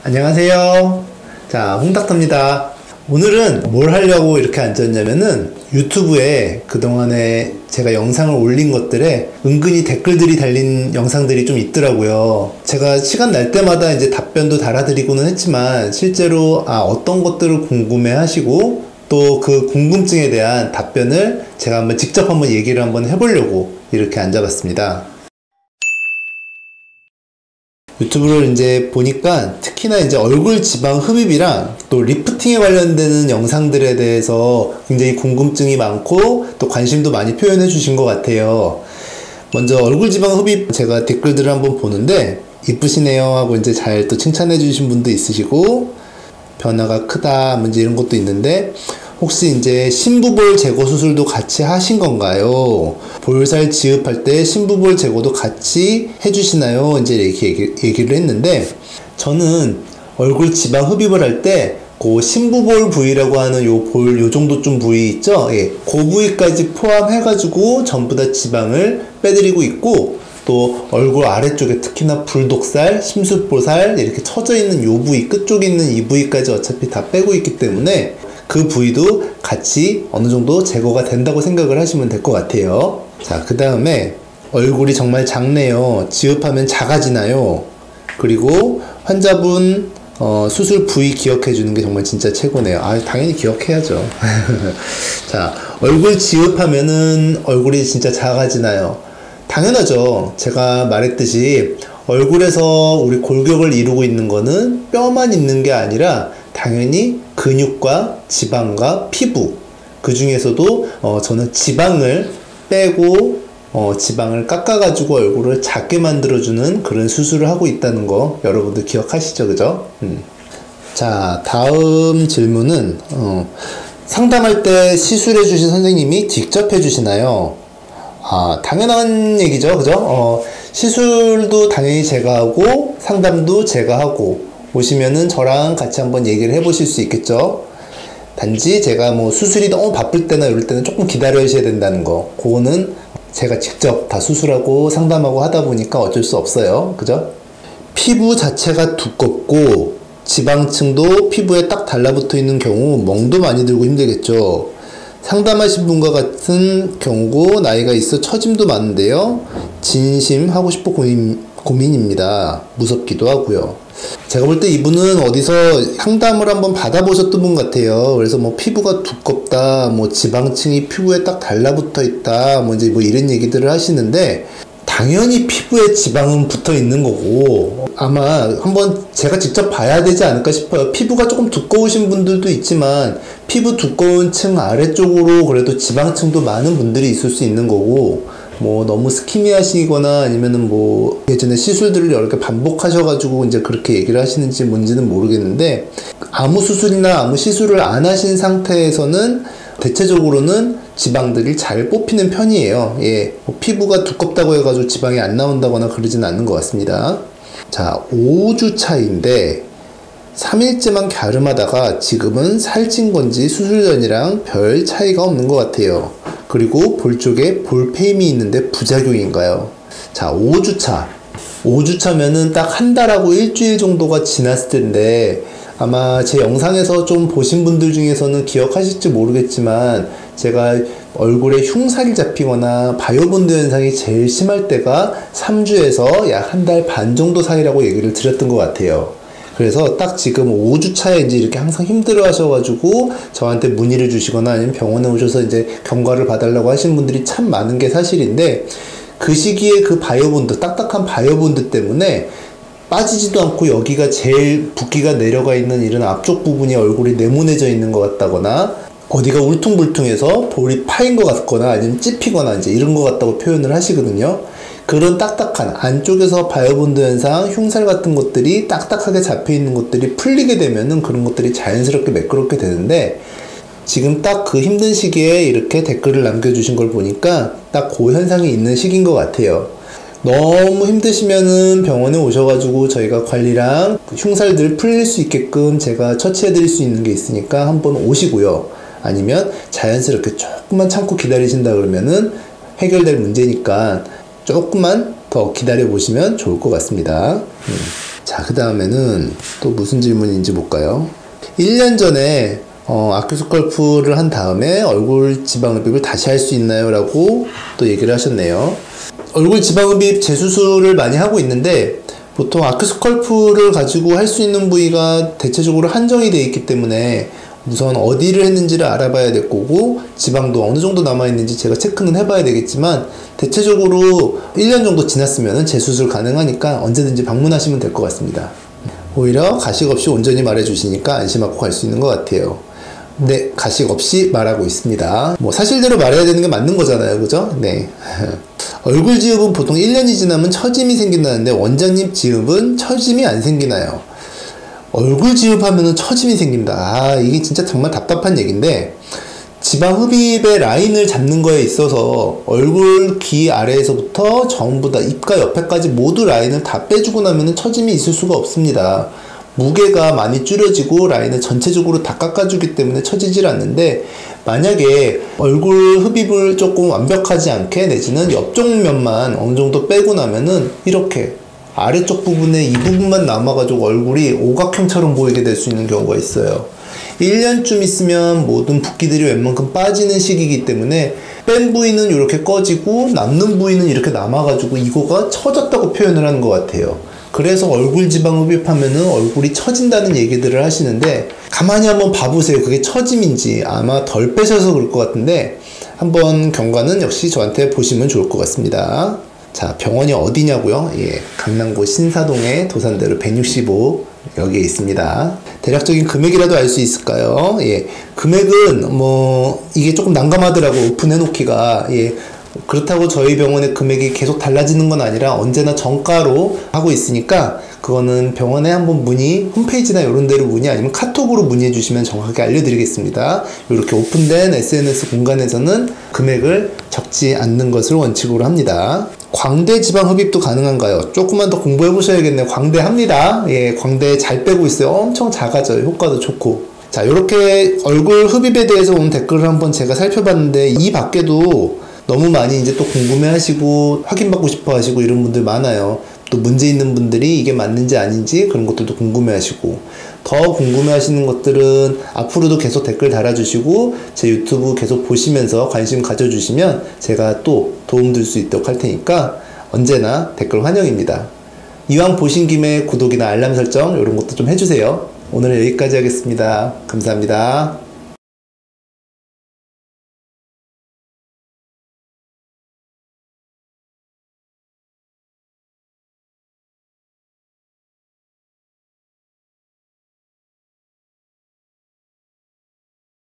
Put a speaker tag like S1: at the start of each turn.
S1: 안녕하세요. 자, 홍닥터입니다. 오늘은 뭘 하려고 이렇게 앉았냐면은 유튜브에 그동안에 제가 영상을 올린 것들에 은근히 댓글들이 달린 영상들이 좀 있더라고요. 제가 시간 날 때마다 이제 답변도 달아드리고는 했지만 실제로 어떤 것들을 궁금해 하시고 또 그 궁금증에 대한 답변을 제가 직접 한번 얘기를 한번 해보려고 이렇게 앉아봤습니다. 유튜브를 이제 보니까 특히나 이제 얼굴 지방 흡입이랑 또 리프팅에 관련되는 영상들에 대해서 굉장히 궁금증이 많고 또 관심도 많이 표현해 주신 것 같아요. 먼저 얼굴 지방 흡입 제가 댓글들을 한번 보는데 이쁘시네요 하고 이제 잘 또 칭찬해 주신 분도 있으시고 변화가 크다 문제 이런 것도 있는데 혹시 이제 심부볼 제거 수술도 같이 하신 건가요? 볼살 지읍할 때 심부볼 제거도 같이 해주시나요? 이제 이렇게 얘기를 했는데 저는 얼굴 지방 흡입을 할 때 그 심부볼 부위라고 하는 요 정도쯤 부위 있죠? 예, 그 부위까지 포함해가지고 전부 다 지방을 빼드리고 있고 또 얼굴 아래쪽에 특히나 불독살, 심수보살 이렇게 처져 있는 요 부위 끝쪽에 있는 이 부위까지 어차피 다 빼고 있기 때문에 그 부위도 같이 어느 정도 제거가 된다고 생각을 하시면 될 것 같아요. 자, 그 다음에 얼굴이 정말 작네요. 지읍하면 작아지나요? 그리고 환자분 수술 부위 기억해 주는 게 정말 진짜 최고네요. 당연히 기억해야죠. 자, 얼굴 지읍하면은 얼굴이 진짜 작아지나요? 당연하죠. 제가 말했듯이 얼굴에서 우리 골격을 이루고 있는 거는 뼈만 있는 게 아니라 당연히 근육과 지방과 피부 그 중에서도 저는 지방을 빼고 지방을 깎아가지고 얼굴을 작게 만들어주는 그런 수술을 하고 있다는 거 여러분들 기억하시죠? 그죠? 자, 다음 질문은 상담할 때 시술해주신 선생님이 직접 해주시나요? 당연한 얘기죠. 그죠? 시술도 당연히 제가 하고 상담도 제가 하고 오시면은 저랑 같이 한번 얘기를 해보실 수 있겠죠. 단지 제가 수술이 너무 바쁠 때나 이럴 때는 조금 기다려주셔야 된다는 거 그거는 제가 직접 다 수술하고 상담하고 하다 보니까 어쩔 수 없어요. 그죠? 피부 자체가 두껍고 지방층도 피부에 딱 달라붙어 있는 경우 멍도 많이 들고 힘들겠죠. 상담하신 분과 같은 경우고 나이가 있어 처짐도 많은데요. 진심 하고 싶어 고민입니다. 무섭기도 하고요. 제가 볼 때 이분은 어디서 상담을 한번 받아보셨던 분 같아요. 그래서 피부가 두껍다, 지방층이 피부에 딱 달라붙어 있다, 이제 이런 얘기들을 하시는데 당연히 피부에 지방은 붙어 있는 거고 아마 한번 제가 직접 봐야 되지 않을까 싶어요. 피부가 조금 두꺼우신 분들도 있지만 피부 두꺼운 층 아래쪽으로 그래도 지방층도 많은 분들이 있을 수 있는 거고 너무 스키미하시거나 아니면은 예전에 시술들을 여러 개 반복하셔가지고 이제 그렇게 얘기를 하시는지 뭔지는 모르겠는데 아무 수술이나 아무 시술을 안 하신 상태에서는 대체적으로는 지방들이 잘 뽑히는 편이에요. 예, 피부가 두껍다고 해가지고 지방이 안 나온다거나 그러지는 않는 것 같습니다. 자, 5주 차인데 3일째만 갸름하다가 지금은 살찐 건지 수술 전이랑 별 차이가 없는 것 같아요. 그리고 볼 쪽에 볼페임이 있는데 부작용인가요? 자, 5주차. 5주차면은 딱 한 달하고 일주일 정도가 지났을 텐데 아마 제 영상에서 좀 보신 분들 중에서는 기억하실지 모르겠지만 제가 얼굴에 흉살이 잡히거나 바이오본드 현상이 제일 심할 때가 3주에서 약 한 달 반 정도 사이라고 얘기를 드렸던 것 같아요. 그래서 딱 지금 5주 차에 이제 이렇게 항상 힘들어 하셔가지고 저한테 문의를 주시거나 아니면 병원에 오셔서 이제 경과를 봐달라고 하시는 분들이 참 많은 게 사실인데 그 시기에 그 바이오본드, 딱딱한 바이오본드 때문에 빠지지도 않고 여기가 제일 붓기가 내려가 있는 이런 앞쪽 부분이 얼굴이 네모내져 있는 것 같다거나 어디가 울퉁불퉁해서 볼이 파인 것 같거나 아니면 찝히거나 이제 이런 것 같다고 표현을 하시거든요. 그런 딱딱한 안쪽에서 바이오본드 현상, 흉살 같은 것들이 딱딱하게 잡혀있는 것들이 풀리게 되면은 그런 것들이 자연스럽게 매끄럽게 되는데 지금 딱 그 힘든 시기에 이렇게 댓글을 남겨주신 걸 보니까 딱 그 현상이 있는 시기인 것 같아요. 너무 힘드시면은 병원에 오셔가지고 저희가 관리랑 흉살들 풀릴 수 있게끔 제가 처치해드릴 수 있는 게 있으니까 한번 오시고요. 아니면 자연스럽게 조금만 참고 기다리신다 그러면은 해결될 문제니까 조금만 더 기다려 보시면 좋을 것 같습니다. 자, 그 다음에는 또 무슨 질문인지 볼까요? 1년 전에 아큐스컬프를 한 다음에 얼굴 지방흡입을 다시 할 수 있나요? 라고 또 얘기를 하셨네요. 얼굴 지방흡입 재수술을 많이 하고 있는데 보통 아큐스컬프를 가지고 할 수 있는 부위가 대체적으로 한정이 되어 있기 때문에 우선 어디를 했는지를 알아봐야 될 거고 지방도 어느 정도 남아있는지 제가 체크는 해봐야 되겠지만 대체적으로 1년 정도 지났으면 재수술 가능하니까 언제든지 방문하시면 될 것 같습니다. 오히려 가식 없이 온전히 말해주시니까 안심하고 갈 수 있는 것 같아요. 네, 가식 없이 말하고 있습니다. 뭐 사실대로 말해야 되는 게 맞는 거잖아요, 그죠? 네. 얼굴 지읍은 보통 1년이 지나면 처짐이 생긴다는데 원장님 지읍은 처짐이 안 생기나요? 얼굴 지읍하면은 처짐이 생긴다. 이게 진짜 정말 답답한 얘기인데 지방 흡입의 라인을 잡는 거에 있어서 얼굴 귀 아래에서부터 전부 다 입가 옆에까지 모두 라인을 다 빼주고 나면은 처짐이 있을 수가 없습니다. 무게가 많이 줄여지고 라인을 전체적으로 다 깎아주기 때문에 처지질 않는데 만약에 얼굴 흡입을 조금 완벽하지 않게 내지는 옆쪽 면만 어느 정도 빼고 나면은 이렇게 아래쪽 부분에 이 부분만 남아가지고 얼굴이 오각형처럼 보이게 될 수 있는 경우가 있어요. 1년쯤 있으면 모든 붓기들이 웬만큼 빠지는 시기이기 때문에 뺀 부위는 이렇게 꺼지고 남는 부위는 이렇게 남아가지고 이거가 처졌다고 표현을 하는 것 같아요. 그래서 얼굴 지방 흡입하면은 얼굴이 처진다는 얘기들을 하시는데 가만히 한번 봐보세요. 그게 처짐인지 아마 덜 빼셔서 그럴 것 같은데 한번 경과는 역시 저한테 보시면 좋을 것 같습니다. 자, 병원이 어디냐고요? 예, 강남구 신사동에 도산대로 165 여기에 있습니다. 대략적인 금액이라도 알 수 있을까요? 예, 금액은 뭐 이게 조금 난감하더라고 오픈해 놓기가. 예, 그렇다고 저희 병원의 금액이 계속 달라지는 건 아니라 언제나 정가로 하고 있으니까 그거는 병원에 한번 문의, 홈페이지나 이런 데로 문의 아니면 카톡으로 문의해 주시면 정확하게 알려드리겠습니다. 이렇게 오픈된 SNS 공간에서는 금액을 적지 않는 것을 원칙으로 합니다. 광대 지방 흡입도 가능한가요? 조금만 더 공부해 보셔야겠네요. 광대 합니다. 예, 광대 잘 빼고 있어요. 엄청 작아져요. 효과도 좋고. 자, 이렇게 얼굴 흡입에 대해서 온 댓글을 한번 제가 살펴봤는데 이 밖에도 너무 많이 이제 또 궁금해 하시고 확인받고 싶어 하시고 이런 분들 많아요. 또 문제 있는 분들이 이게 맞는지 아닌지 그런 것들도 궁금해 하시고 더 궁금해 하시는 것들은 앞으로도 계속 댓글 달아주시고 제 유튜브 계속 보시면서 관심 가져주시면 제가 또 도움 줄 수 있도록 할 테니까 언제나 댓글 환영입니다. 이왕 보신 김에 구독이나 알람 설정 이런 것도 좀 해주세요. 오늘은 여기까지 하겠습니다. 감사합니다.